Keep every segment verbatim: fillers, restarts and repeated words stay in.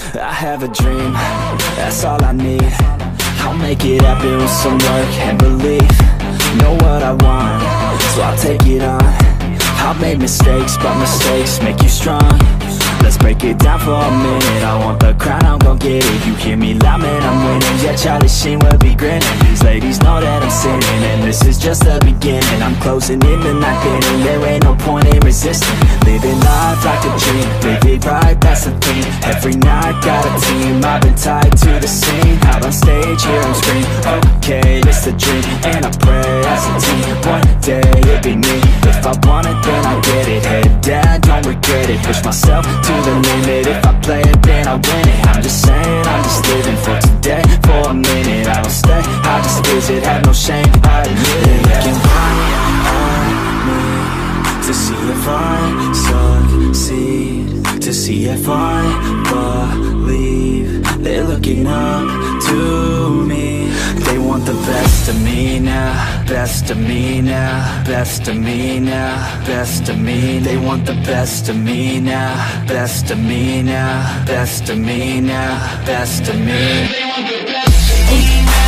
I have a dream, that's all I need. I'll make it happen with some work and belief. Know what I want, so I'll take it on. I've made mistakes, but mistakes make you strong. Let's break it down for a minute. I want the crown, I'm gon' get it. You hear me loud, man, I'm winning. Yeah, Charlie Sheen will be grinning. These ladies know that I'm sinning, and this is just the beginning. I'm closing in the night inning. There ain't no point in resisting. Living life like a dream, live it right, that's the thing. Every night, got a team, I've been tied to the scene. Out on stage, here I'm screaming, okay, it's a dream. And I pray as a team, one day it'll be me. If I want it, then I get it. Head down, don't regret it. Push myself to the limit. If I play it, then I win it. I'm just saying, I'm just living for today. For a minute, I don't stay, I just visit. Have no shame, I admit it. Looking right at me to see if I succeed, to see if I believe. They're looking up to me. They want the best of me now, best of me now, best of me now, best of me. They want the best of me now, best of me now, best of me now, best of me. They want the best of me now.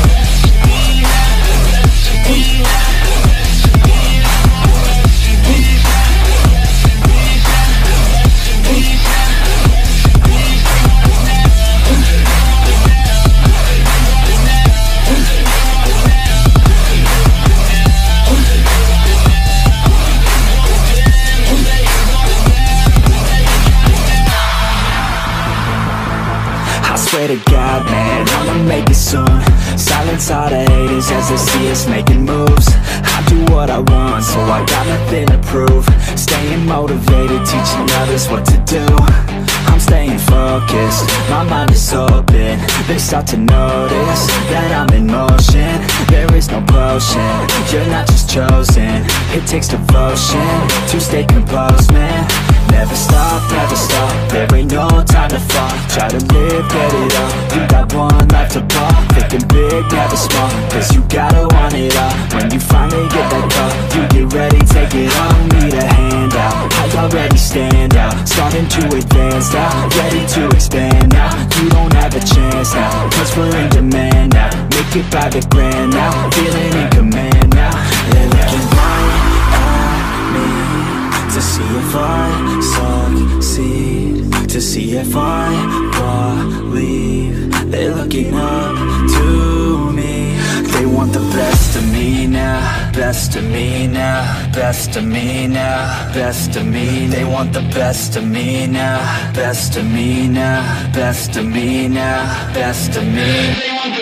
Swear to God, man, I'ma make it soon. Silence all the haters as they see us making moves. I do what I want, so I got nothing to prove. Staying motivated, teaching others what to do. I'm staying focused, my mind is open. They start to notice that I'm in motion. There is no potion, you're not just chosen. It takes devotion to stay composed, man. Never stop, never stop, there ain't no time to fall. Try to live, get it up, you got one life to ball. Thinking big, never small, cause you gotta want it all. When you finally get that call, you get ready, take it on. Need a handout, I already stand out. Starting to advance now, ready to expand now. You don't have a chance now, cause we're in demand now. Make it by the grand now, feeling in command now. They're looking right at me to see if I succeed, to see if I believe. They're looking up to me. They want the best of me now, best of me now, best of me now, best of me. They want the best of me now, best of me now, best of me now, best of me.